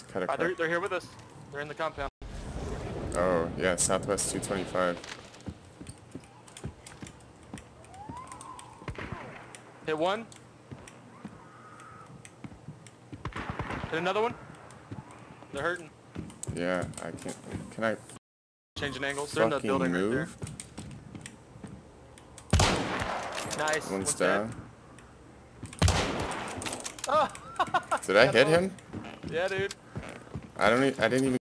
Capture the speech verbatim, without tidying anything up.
Cut Uh, across. they're, they're here with us. They're in the compound. Oh, yeah, Southwest two twenty-five. Hit one. Hit another one. They're hurting. Yeah, I can't. Can I Changing angles. They're in the fucking building move? right there. Nice. One's One's down. Oh. Did I Got hit both. him? Yeah, dude. I don't. E I didn't even